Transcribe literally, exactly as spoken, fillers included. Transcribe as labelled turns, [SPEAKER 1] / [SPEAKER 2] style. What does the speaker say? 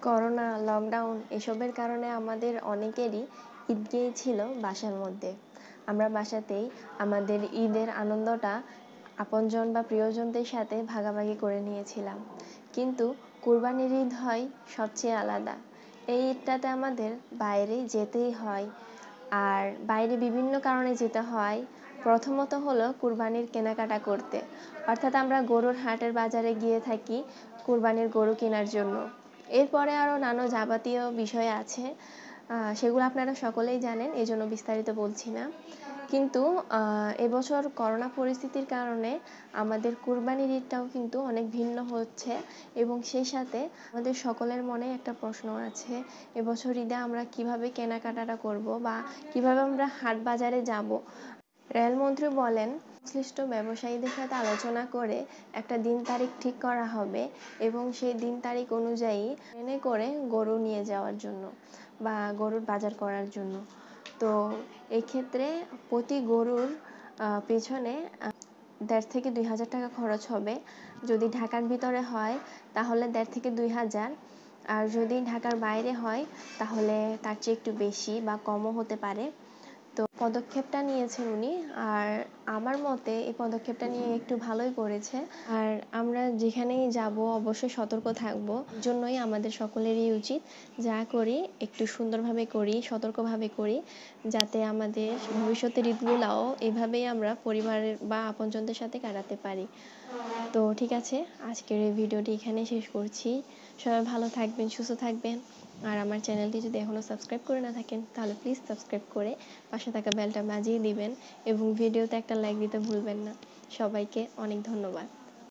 [SPEAKER 1] Corona, lockdown এসবের কারণে আমাদের অনেকেরই ঈদ গিয়েছিল বাসার মধ্যে। আমরা বাসাতেই আমাদের ঈদের আনন্দটা আপনজন বা প্রিয়জনদের সাথে ভাগাভাগি করে নিয়েছিলাম। কিন্তু কুরবানির ঈদ হয় সবচেয়ে আলাদা। এই ঈদটাতে আমাদের বাইরে যেতেই হয়, আর বাইরে বিভিন্ন কারণে যেতে হয়। প্রথমত হলো কুরবানির কেনাকাটা করতে, অর্থাৎ আমরা গরুর হাটের বাজারে গিয়ে থাকি কুরবানির গরু কেনার জন্য। এরপরে আরও নানা যাবতীয় বিষয় আছে, সেগুলো আপনারা সকলেই জানেন, এই জন্য বিস্তারিত বলছি না। কিন্তু এবছর করোনা পরিস্থিতির কারণে আমাদের কুরবানির ঈদটাও কিন্তু অনেক ভিন্ন হচ্ছে, এবং সেই সাথে আমাদের সকলের মনে একটা প্রশ্ন আছে, এবছর ঈদে আমরা কিভাবে কেনাকাটাটা করব বা কিভাবে আমরা হাট বাজারে যাব। রেলমন্ত্রী বলেন সংশ্লিষ্ট ব্যবসায়ীদের সাথে আলোচনা করে একটা দিন তারিখ ঠিক করা হবে, এবং সেই দিন তারিখ অনুযায়ী ট্রেনে করে গরু নিয়ে যাওয়ার জন্য বা গরুর বাজার করার জন্য। তো এই ক্ষেত্রে প্রতি গরুর পেছনে দেড় থেকে দুই হাজার টাকা খরচ হবে। যদি ঢাকার ভিতরে হয় তাহলে দেড় থেকে দুই হাজার, আর যদি ঢাকার বাইরে হয় তাহলে তার চেয়ে একটু বেশি বা কমও হতে পারে। তো পদক্ষেপটা নিয়েছেন উনি, আর আমার মতে এই পদক্ষেপটা নিয়ে একটু ভালোই করেছে। আর আমরা যেখানেই যাব অবশ্যই সতর্ক থাকব, জন্যই আমাদের সকলেরই উচিত যা করি একটু সুন্দরভাবে করি, সতর্কভাবে করি, যাতে আমাদের ভবিষ্যতের ঈদগুলাও এভাবেই আমরা পরিবারের বা আপনজনদের সাথে কাটাতে পারি। তো ঠিক আছে, আজকের এই ভিডিওটি এখানে শেষ করছি। সবাই ভালো থাকবেন, সুস্থ থাকবেন। আর আমার চ্যানেলটি যদি এখনও সাবস্ক্রাইব করে না থাকেন তাহলে প্লিজ সাবস্ক্রাইব করে পাশে থাকা বেলটা বাজিয়ে দিবেন, এবং ভিডিওতে একটা লাইক দিতে ভুলবেন না। সবাইকে অনেক ধন্যবাদ।